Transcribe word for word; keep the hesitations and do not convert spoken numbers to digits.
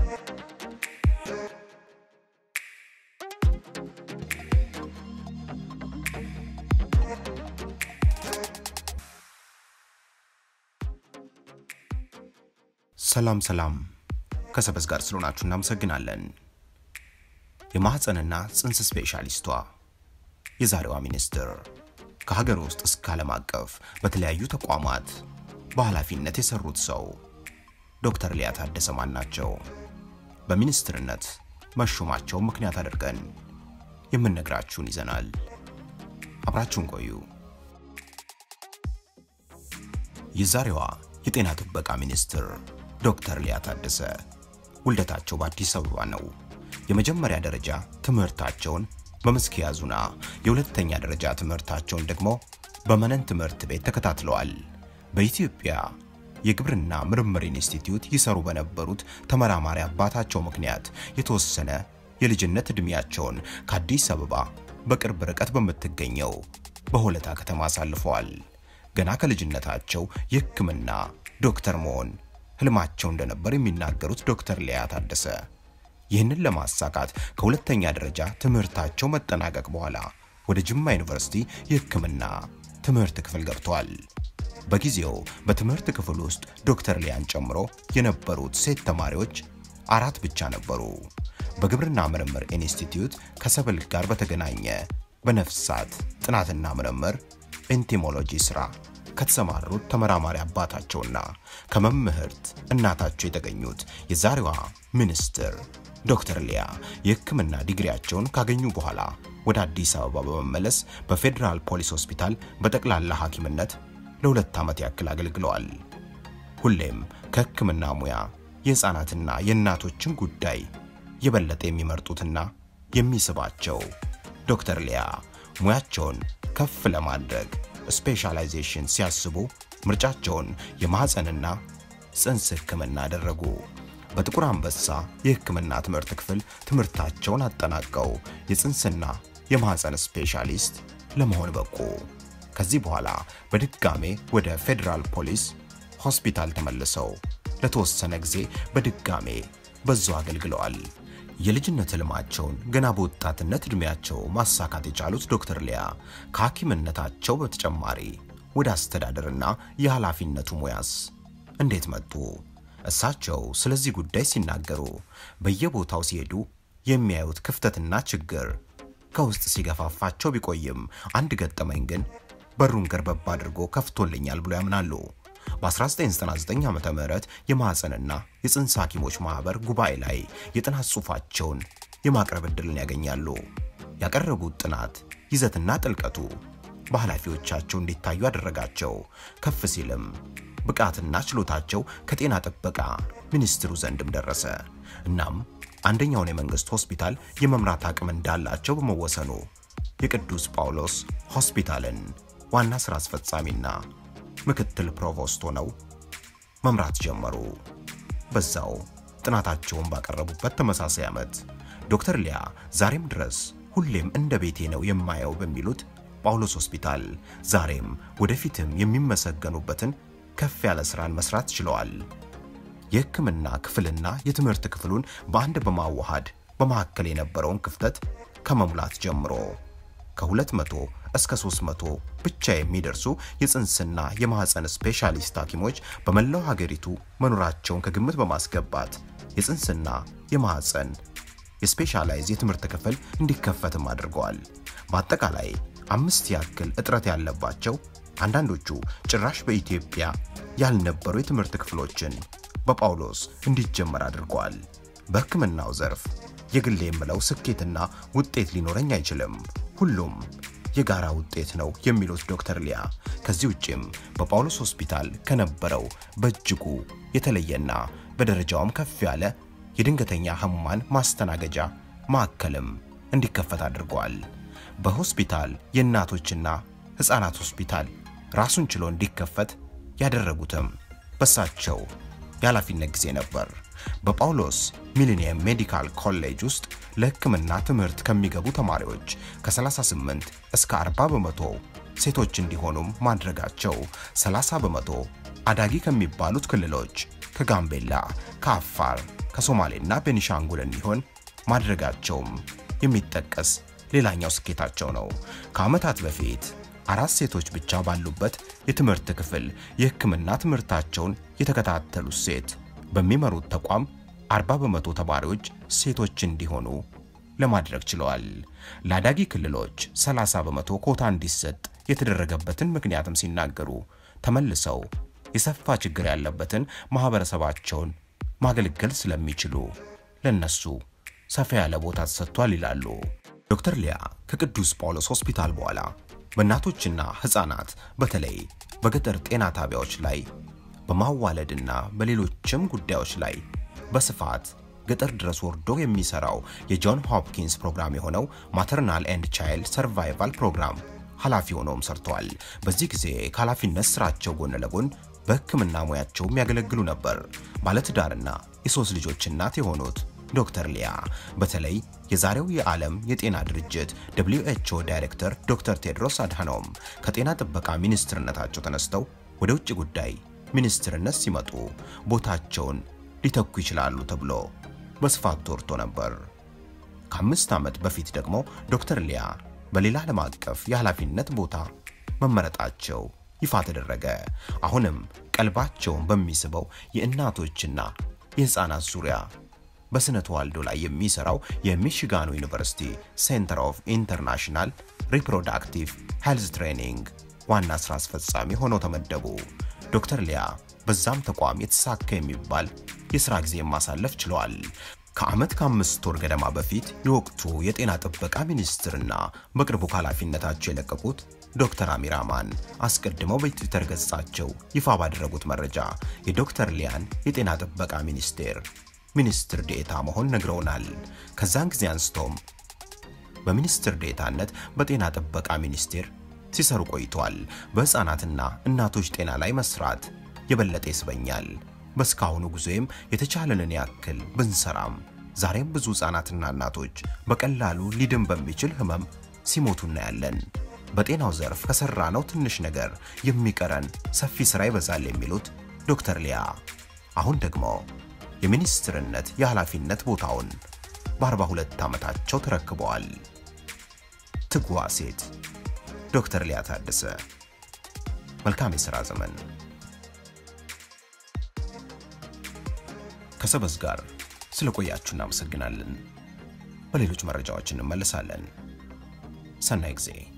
ሰላም ሰላም ከሰበስ ጋር ስለሆናችሁ እናመሰግናለን። የማህፀንና ጽንስ ስፔሻሊስቷ የዛሬዋ ሚኒስትር ከሀገር ውስጥ እስከ ዓለም አቀፍ በተለያዩ ተቋማት በኃላፊነት የሰሩት ሰው ዶክተር ሊያ ታደሰ ማን ናቸው? በሚኒስትርነት መሾማቸው ምክንያት አድርገን የምንነግራችሁን ይዘናል። አብራችሁን ቆዩ። የዛሬዋ የጤና ጥበቃ ሚኒስትር ዶክተር ሊያ ታደሰ ውልደታቸው በአዲስ አበባ ነው። የመጀመሪያ ደረጃ ትምህርታቸውን በመስኪያዙና የሁለተኛ ደረጃ ትምህርታቸውን ደግሞ በመነን ትምህርት ቤት ተከታትለዋል። በኢትዮጵያ የግብርና ምርምር ኢንስቲትዩት ይሰሩ በነበሩት ተመራማሪ አባታቸው ምክንያት የተወሰነ የልጅነት እድሜያቸውን ከአዲስ አበባ በቅርብ ርቀት በመትገኘው በሆለታ ከተማ አሳልፈዋል። ገና ከልጅነታቸው የሕክምና ዶክተር መሆን ህልማቸው እንደነበር የሚናገሩት ዶክተር ሊያ ታደሰ ይህንን ለማሳካት ከሁለተኛ ደረጃ ትምህርታቸው መጠናቀቅ በኋላ ወደ ጅማ ዩኒቨርሲቲ የሕክምና ትምህርት ክፍል ገብተዋል። በጊዜው በትምህርት ክፍል ውስጥ ዶክተር ሊያን ጨምሮ የነበሩት ሴት ተማሪዎች አራት ብቻ ነበሩ። በግብርና ምርምር ኢንስቲትዩት ከሰብል ጋር በተገናኘ በነፍሳት ጥናትና ምርምር ኤንቶሞሎጂ ስራ ከተሰማሩት ተመራማሪ አባታቸውና ከመምህርት እናታቸው የተገኙት የዛሬዋ ሚኒስትር ዶክተር ሊያ የሕክምና ዲግሪያቸውን ካገኙ በኋላ ወደ አዲስ አበባ በመመለስ በፌደራል ፖሊስ ሆስፒታል በጠቅላላ ሐኪምነት ለሁለት ዓመት ያክል አገልግለዋል። ሁሌም ከሕክምና ሙያ የሕፃናትና የእናቶችን ጉዳይ የበለጠ የሚመርጡትና የሚስባቸው ዶክተር ሊያ ሙያቸውን ከፍ ለማድረግ ስፔሻላይዜሽን ሲያስቡ ምርጫቸውን የማህፀንና ጽንስ ሕክምና አደረጉ። በጥቁር አንበሳ የሕክምና ትምህርት ክፍል ትምህርታቸውን አጠናቀው የጽንስና የማህፀን ስፔሻሊስት ለመሆን በቁ። ከዚህ በኋላ በድጋሜ ወደ ፌደራል ፖሊስ ሆስፒታል ተመልሰው ለተወሰነ ጊዜ በድጋሜ በዛው አገልግለዋል። የልጅነት ህልማቸውን ገና በወጣትነት እድሜያቸው ማሳካት የቻሉት ዶክተር ሊያ ከሐኪምነታቸው በተጨማሪ ወደ አስተዳደርና የኃላፊነቱ ሙያስ እንዴት መጡ? እሳቸው ስለዚህ ጉዳይ ሲናገሩ በየቦታው ሲሄዱ የሚያዩት ክፍተትና ችግር ከውስጥ ሲገፋፋቸው ቢቆይም አንድ ገጠመኝ ግን በሩን ገርበብ አድርጎ ከፍቶልኛል ብሎ ያምናሉ። በ1999 ዓመተ ምህረት የማህፀንና የጽንስ ሐኪሞች ማህበር ጉባኤ ላይ የጥናት ጽሑፋቸውን የማቅረብ ዕድልን ያገኛሉ። ያቀረቡት ጥናት ይዘትና ጥልቀቱ በኃላፊዎቻቸው እንዲታዩ አደረጋቸው። ከፍ ሲልም ብቃትና ችሎታቸው ከጤና ጥበቃ ሚኒስትሩ ዘንድም ደረሰ። እናም አንደኛውን የመንግስት ሆስፒታል የመምራት አቅም እንዳላቸው በመወሰኑ የቅዱስ ጳውሎስ ሆስፒታልን ዋና ስራ አስፈጻሚና ምክትል ፕሮቮስት ሆነው መምራት ጀመሩ። በዛው ጥናታቸውን ባቀረቡበት ተመሳሳይ ዓመት ዶክተር ሊያ ዛሬም ድረስ ሁሌም እንደ ቤቴ ነው የማየው በሚሉት ጳውሎስ ሆስፒታል ዛሬም ወደፊትም የሚመሰገኑበትን ከፍ ያለ ስራን መስራት ችለዋል። የሕክምና ክፍልና የትምህርት ክፍሉን በአንድ በማዋሃድ በመካከል የነበረውን ክፍተት ከመሙላት ጀምሮ ከሁለት መቶ እስከ ሶስት መቶ ብቻ የሚደርሱ የጽንስና የማህፀን ስፔሻሊስት ሐኪሞች በመላው ሀገሪቱ መኖራቸውን ከግምት በማስገባት የጽንስና የማህፀን የስፔሻላይዝ የትምህርት ክፍል እንዲከፈትም አድርገዋል። በአጠቃላይ አምስት ያክል እጥረት ያለባቸው አንዳንዶቹ ጭራሽ በኢትዮጵያ ያልነበሩ የትምህርት ክፍሎችን በጳውሎስ እንዲጀመር አድርገዋል። በሕክምናው ዘርፍ የግል የምለው ስኬትና ውጤት ሊኖረኝ አይችልም፣ ሁሉም የጋራ ውጤት ነው የሚሉት ዶክተር ሊያ ከዚህ ውጪም በጳውሎስ ሆስፒታል ከነበረው በእጅጉ የተለየና በደረጃውም ከፍ ያለ የድንገተኛ ህሙማን ማስተናገጃ ማዕከልም እንዲከፈት አድርገዋል። በሆስፒታል የእናቶችና ሕፃናት ሆስፒታል ራሱን ችሎ እንዲከፈት ያደረጉትም በሳቸው የኃላፊነት ጊዜ ነበር። በጳውሎስ ሚሊኒየም ሜዲካል ኮሌጅ ውስጥ ለሕክምና ትምህርት ከሚገቡ ተማሪዎች ከ38 እስከ አርባ በመቶ ሴቶች እንዲሆኑም ማድረጋቸው ሰላሳ በመቶ አዳጊ ከሚባሉት ክልሎች ከጋምቤላ፣ ከአፋር፣ ከሶማሌና ቤኒሻንጉል እንዲሆን ማድረጋቸውም የሚጠቀስ ሌላኛው ስኬታቸው ነው። ከዓመታት በፊት አራት ሴቶች ብቻ ባሉበት የትምህርት ክፍል የሕክምና ትምህርታቸውን የተከታተሉት ሴት በሚመሩት ተቋም አርባ በመቶ ተማሪዎች ሴቶች እንዲሆኑ ለማድረግ ችለዋል። ለአዳጊ ክልሎች ሰላሳ በመቶ ኮታ እንዲሰጥ የተደረገበትን ምክንያትም ሲናገሩ ተመልሰው የሰፋ ችግር ያለበትን ማህበረሰባቸውን ማገልገል ስለሚችሉ ለነሱ ሰፋ ያለ ቦታ ተሰጥቷል ይላሉ። ዶክተር ሊያ ከቅዱስ ጳውሎስ ሆስፒታል በኋላ በእናቶችና ህፃናት በተለይ በገጠር ጤና ጣቢያዎች ላይ በማዋለድና በሌሎችም ጉዳዮች ላይ በስፋት ገጠር ድረስ ወርዶ የሚሰራው የጆን ሆፕኪንስ ፕሮግራም የሆነው ማተርናል ኤንድ ቻይልድ ሰርቫይቫል ፕሮግራም ኃላፊ ሆነውም ሰርተዋል። በዚህ ጊዜ ከኃላፊነት ስራቸው ጎን ለጎን በሕክምና ሙያቸው የሚያገለግሉ ነበር። ባለትዳርና የሶስት ልጆች እናት የሆኑት ዶክተር ሊያ በተለይ የዛሬው የዓለም የጤና ድርጅት ደብሊው ኤች ኦ ዳይሬክተር ዶክተር ቴድሮስ አድሃኖም ከጤና ጥበቃ ሚኒስትርነታቸው ተነስተው ወደ ውጭ ጉዳይ ሚኒስትርነት ሲመጡ ቦታቸውን ሊተኩ ይችላሉ ተብሎ በስፋት ተወርቶ ነበር። ከአምስት ዓመት በፊት ደግሞ ዶክተር ሊያ በሌላ ዓለም አቀፍ የኃላፊነት ቦታ መመረጣቸው ይፋ ተደረገ። አሁንም ቀልባቸውን በሚስበው የእናቶችና የህፃናት ዙሪያ በስነ ተዋልዶ ላይ የሚሰራው የሚሽጋኑ ዩኒቨርሲቲ ሴንተር ኦፍ ኢንተርናሽናል ሪፕሮዳክቲቭ ሄልዝ ትሬኒንግ ዋና ስራ አስፈጻሚ ሆነው ተመደቡ። ዶክተር ሊያ በዛም ተቋም የተሳካ የሚባል የሥራ ጊዜ ማሳለፍ ችለዋል። ከዓመት ከአምስት ወር ገደማ በፊት የወቅቱ የጤና ጥበቃ ሚኒስትርና በቅርቡ ኃላፊነታቸው የለቀቁት ዶክተር አሚር አማን አስቀድመው በትዊተር ገጻቸው ይፋ ባደረጉት መረጃ የዶክተር ሊያን የጤና ጥበቃ ሚኒስቴር ሚኒስትር ዴታ መሆን ነግረውናል። ከዛን ጊዜ አንስቶም በሚኒስትር ዴታነት በጤና ጥበቃ ሚኒስቴር ሲሰሩ ቆይተዋል። በህፃናትና እናቶች ጤና ላይ መስራት የበለጠ ይስበኛል። በስካሁኑ ጉዞም የተቻለንን ያክል ብንሰራም ዛሬም ብዙ ህፃናትና እናቶች በቀላሉ ሊድን በሚችል ህመም ሲሞቱ እናያለን። በጤናው ዘርፍ ከሰራነው ትንሽ ነገር የሚቀረን ሰፊ ስራ ይበዛል የሚሉት ዶክተር ሊያ አሁን ደግሞ የሚኒስትርነት የኃላፊነት ቦታውን በአርባ ሁለት ዓመታቸው ተረክበዋል። ትጉዋ ሴት ዶክተር ሊያ ታደሰ መልካም የሥራ ዘመን። ከሰበዝ ጋር ስለቆያችሁ እናመሰግናለን። በሌሎች መረጃዎች እንመለሳለን። ሰናይ ጊዜ።